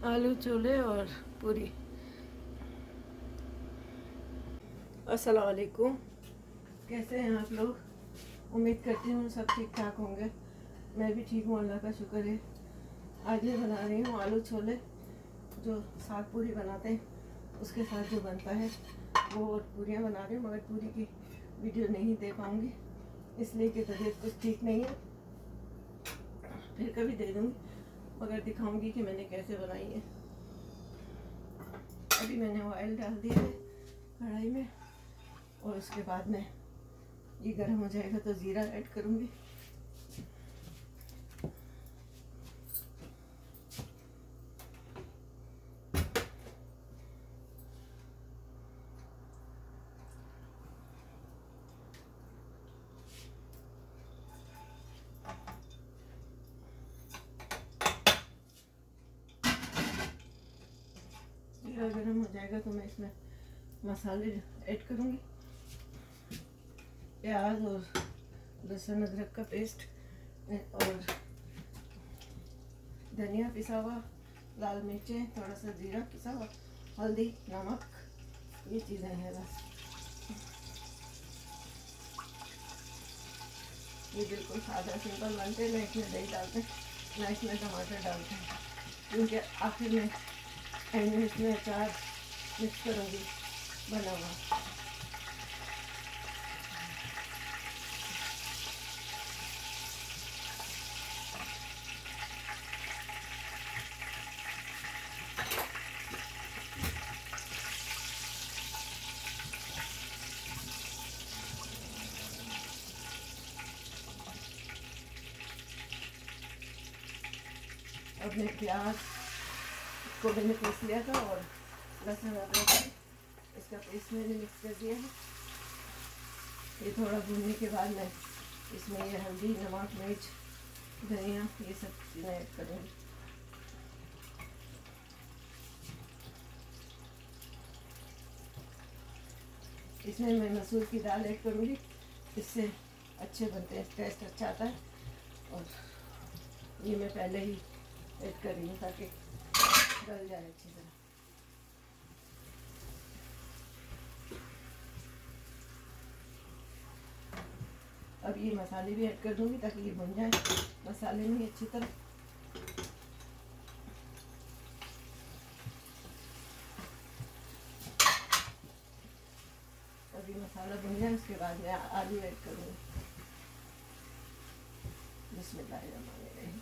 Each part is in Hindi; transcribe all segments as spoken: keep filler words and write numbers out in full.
आलू छोले और पूरी। अस्सलाम वालेकुम, कैसे हैं आप लोग? उम्मीद करती हूँ सब ठीक ठाक होंगे। मैं भी ठीक हूँ, अल्लाह का शुक्र है। आज मैं बना रही हूँ आलू छोले, जो साग पूरी बनाते हैं उसके साथ जो बनता है वो, और पूरियाँ बना रही हूँ। मगर पूरी की वीडियो नहीं दे पाऊँगी इसलिए कि तबीयत कुछ ठीक नहीं है। फिर कभी दे दूँगी, मगर दिखाऊँगी कि मैंने कैसे बनाई है। अभी मैंने ऑयल डाल दिया है कढ़ाई में, और उसके बाद में ये गर्म हो जाएगा तो ज़ीरा ऐड करूँगी। जीरा गर्म हो जाएगा तो मैं इसमें मसाले ऐड करूँगी। प्याज और लहसुन अदरक का पेस्ट, और धनिया पिसा हुआ, लाल मिर्चें, थोड़ा सा जीरा पिसा हुआ, हल्दी, नमक, ये चीज़ें हैं बस। ये बिल्कुल सादा सिंपल बनते हैं। मैं इसमें दही डालते हैं, ना इसमें टमाटर डालते हैं, क्योंकि आखिर में एंड में इसमें अचार मिक्स करूँगी बना हुआ। अब मैं प्याज को मैंने पीस लिया था, और लहसुन अदरक इसका पेस्ट मैंने मिक्स कर दिया है। ये थोड़ा भूनने के बाद मैं इसमें ये हल्दी, नमक, मिर्च, धनिया, ये सब चीज़ें ऐड करूँगी। इसमें मैं मसूर की दाल ऐड करूँगी, इससे अच्छे बनते हैं, टेस्ट अच्छा आता है। और ये मैं पहले ही ऐड कर रही हूँ ताकि गल जाए अच्छी तरह। अब ये मसाले भी ऐड कर दूँगी ताकि ये भुन जाए मसाले में अच्छी तरह। अब ये मसाला भुन जाए उसके बाद मैं आलू ऐड करूँगी। बिस्मिल्लाहिर्रहमानिर्रहीम।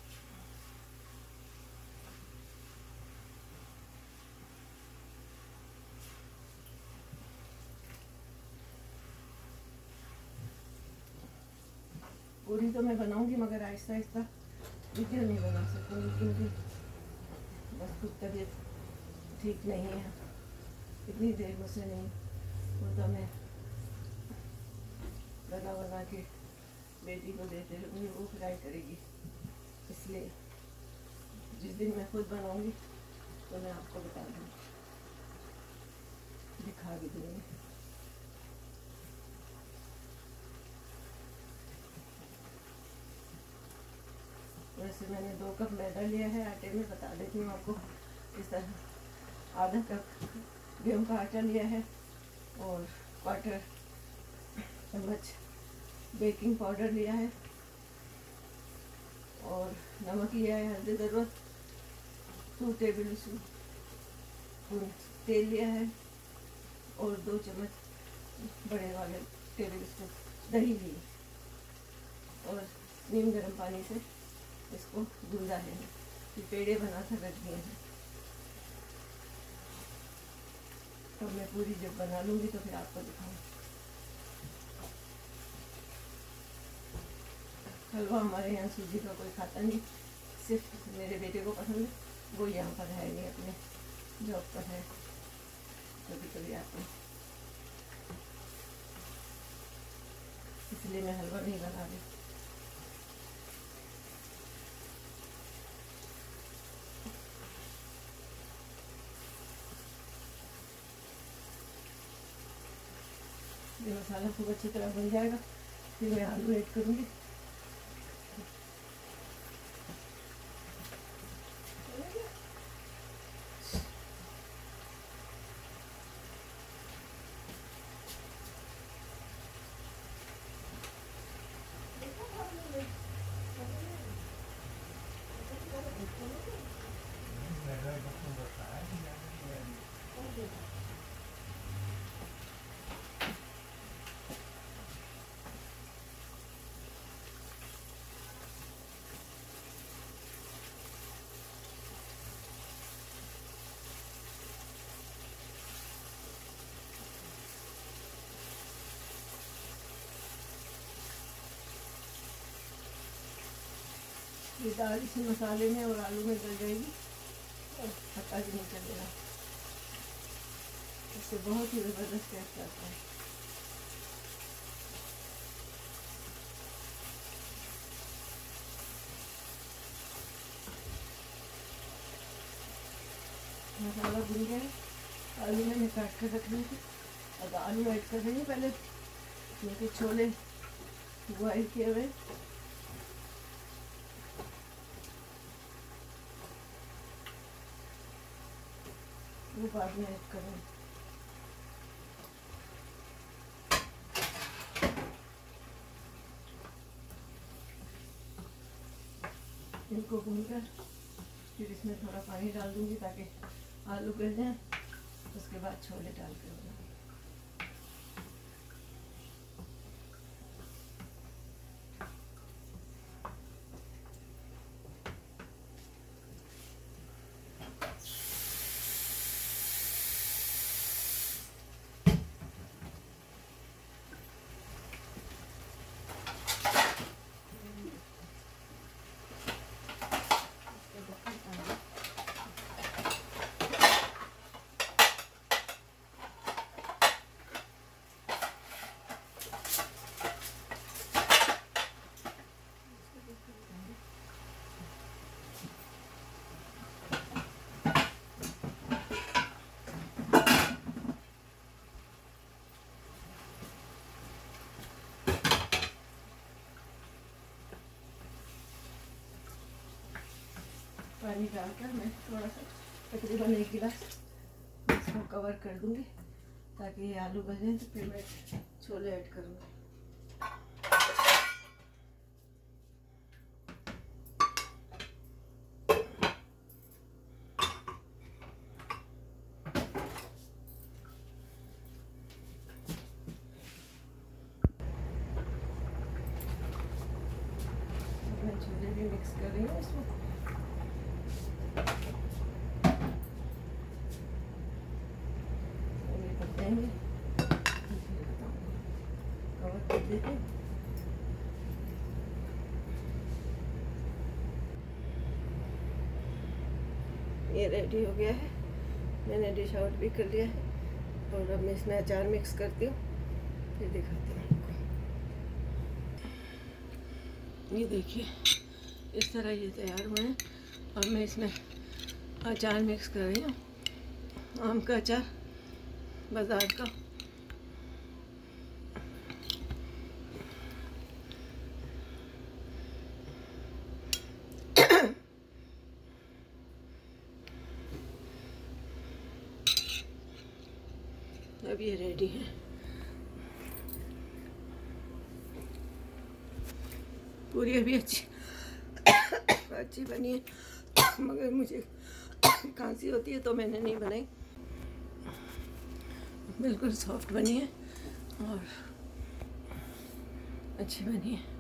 पूरी तो मैं बनाऊंगी, मगर आहिस्ता आहिस्ता वीडियो नहीं बना सकूँगी, क्योंकि बस खुद तबीयत ठीक नहीं है। इतनी देर मुझसे नहीं होता, मैं बना बना के बेटी को देते रहूँगी, वो फ्राई करेगी। इसलिए जिस दिन मैं खुद बनाऊंगी तो मैं आपको बता दूँगी, दिखा भी दूँगी। वैसे मैंने दो कप मैदा लिया है आटे में, बता देती हूँ आपको। इस तरह आधा कप गेहूँ का आटा लिया है, और क्वार्टर चम्मच बेकिंग पाउडर लिया है, और नमक लिया है हल्दी ज़रूरत, टू टेबल स्पून तेल लिया है, और दो चम्मच बड़े वाले टेबल स्पून दही ली, और नीम गर्म पानी से इसको गूंदा है। फिर पेड़े बना कर रख दिए हैं। तो मैं पूरी जब बना लूँगी तो फिर आपको दिखाऊँ। हलवा हमारे यहाँ सूजी का कोई खाता नहीं, सिर्फ मेरे बेटे को पसंद है, वो यहाँ पर है नहीं, अपने जॉब पर है, कभी कभी आते हैं, इसलिए मैं हलवा नहीं बना रही। ये मसाला खूब अच्छी तरह बन जाएगा, फिर मैं आलू ऐड करूँगी। ये दाल इसी मसाले में और आलू में गल जाएगी और पता भी नहीं चलेगा। इससे बहुत ही ज़बरदस्त टेस्ट आता है। मसाला भून गया है, आलू मैंने काट कर रख ली थी। अब आलू ऐड कर रही हूँ पहले, क्योंकि छोले बॉयल किए हुए, वो बाद में ऐड करूँगी। इनको भूनकर फिर इसमें थोड़ा पानी डाल दूँगी ताकि आलू गल जाए, उसके बाद छोले डाल कर बनाऊँ। पानी डालकर मैं थोड़ा सा तकरीबन एक गिलास इसको कवर कर दूंगी ताकि ये आलू गल जाए। तो फिर मैं छोले ऐड करूँगी। मैं छोले भी मिक्स कर रही हूँ इसमें। कवर कर देते हैं। ये रेडी हो गया है, मैंने डिश आउट भी कर लिया है और अब मैं इसमें अचार मिक्स करती हूँ, फिर दिखाती हूँ आपको। ये देखिए इस तरह ये तैयार हुए हैं। अब मैं इसमें अचार मिक्स कर रही हूँ, आम का अचार बाज़ार का। अब ये रेडी है। पूरी अभी अच्छी अच्छी बनी है, मगर मुझे खांसी होती है तो मैंने नहीं बनाई। बिल्कुल सॉफ्ट बनी है और अच्छी बनी है।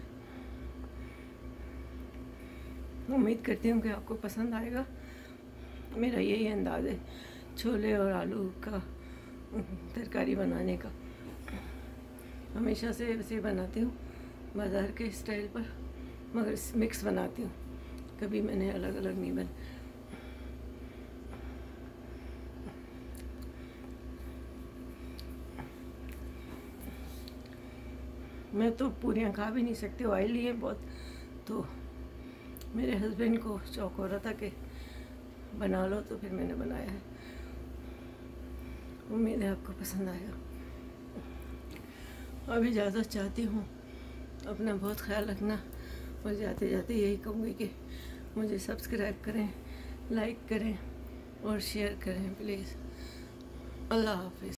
उम्मीद करती हूँ कि आपको पसंद आएगा। मेरा यही अंदाज़ है छोले और आलू का तरकारी बनाने का। हमेशा से ऐसे बनाती हूँ बाज़ार के स्टाइल पर, मगर मिक्स बनाती हूँ, कभी मैंने अलग अलग नहीं बन। मैं तो पूरियाँ खा भी नहीं सकती, ऑयली है बहुत, तो मेरे हस्बैंड को शौक हो रहा था कि बना लो, तो फिर मैंने बनाया है। उम्मीद है आपको पसंद आएगा। अभी इजाज़त चाहती हूँ, अपना बहुत ख्याल रखना और जाते जाते यही कहूँगी कि मुझे सब्सक्राइब करें, लाइक करें और शेयर करें प्लीज़। अल्लाह हाफिज़।